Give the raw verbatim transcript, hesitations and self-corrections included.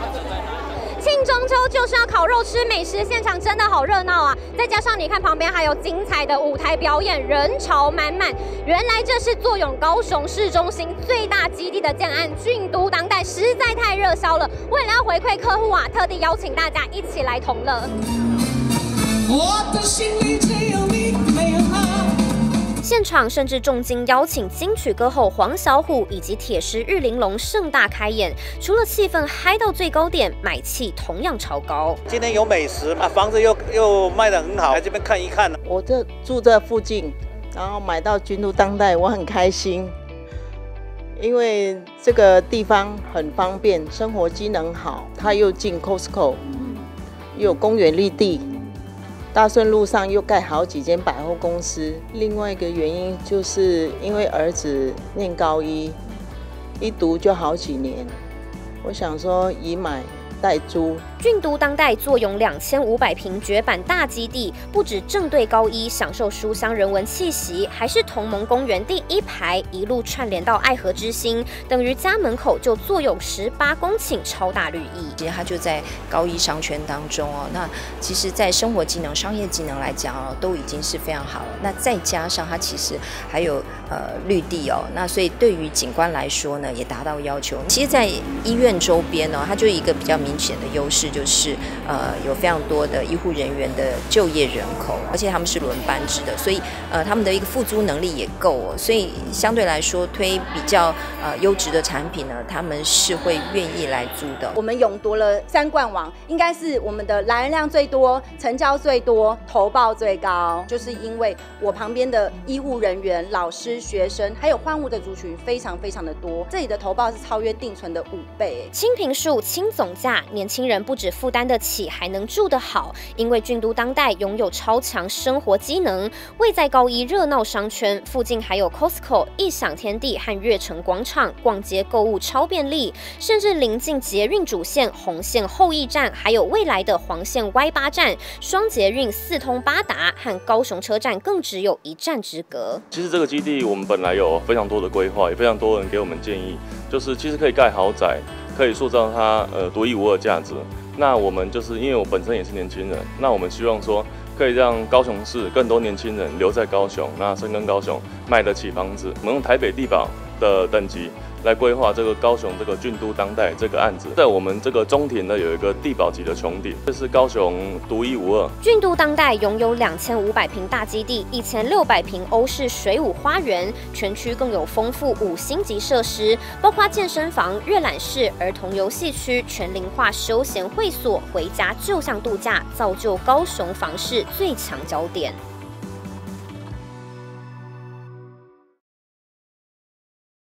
庆中秋就是要烤肉吃美食，现场真的好热闹啊！再加上你看旁边还有精彩的舞台表演，人潮满满。原来这是坐拥高雄市中心最大基地的建案郡都当代，实在太热销了。为了要回馈客户啊，特地邀请大家一起来同乐。我的心里只有你，没有他。现场甚至重金邀请金曲歌后黄小琥以及铁狮玉玲珑盛大开演，除了气氛嗨到最高点，买气同样超高。 今天有美食啊，房子又又卖得很好，来这边看一看。 我这住这附近，然后买到郡都当代，我很开心，因为这个地方很方便，生活机能好，它又近 Costco， 又有公园绿地。大顺路上又盖好几间百货公司，另外一个原因就是因为儿子念高一，一读就好几年，我想说以买代租。 郡都当代坐拥两千五百坪绝版大基地，不止正对高一享受书香人文气息，还是同盟公园第一排，一路串联到爱河之心，等于家门口就坐拥十八公顷超大绿意。 其实它就在高一商圈当中哦，那其实，在生活机能、商业机能来讲哦，都已经是非常好了。那再加上它其实还有呃绿地哦，那所以对于景观来说呢，也达到要求。其实，在医院周边呢、哦，它就有一个比较明显的优势。就是呃有非常多的医护人员的就业人口，而且他们是轮班制的，所以呃他们的一个付租能力也够哦，所以相对来说推比较呃优质的产品呢，他们是会愿意来租的。 我们勇夺了三冠王，应该是我们的来人量最多、成交最多、投报最高，就是因为我旁边的医务人员、老师、学生，还有欢舞的族群非常非常的多，这里的投报是超越定存的五倍。 轻坪数、轻总价，年轻人不只负担得起，还能住得好。因为郡都当代拥有超强生活机能，位在高一热闹商圈，附近还有 Costco、异想天地和悦城广场，逛街购物超便利，甚至临近捷运主线红线后驿站，还有未来的黄线 Y 八站，双捷运四通八达，和高雄车站更只有一站之隔。 其实这个基地我们本来有非常多的规划，也非常多人给我们建议，就是其实可以盖豪宅，可以塑造它呃独一无二的价值。那我们就是因为我本身也是年轻人，那我们希望说可以让高雄市更多年轻人留在高雄，那深耕高雄，买得起房子。我们用台北地保的等级来规划这个高雄这个郡都当代这个案子，在我们这个中庭呢有一个地保级的穹顶，这是高雄独一无二。 郡都当代拥有两千五百坪大基地，一千六百坪欧式水舞花园，全区更有丰富五星级设施，包括健身房、阅览室、儿童游戏区、全龄化休闲会所，回家就像度假，造就高雄房市最强焦点。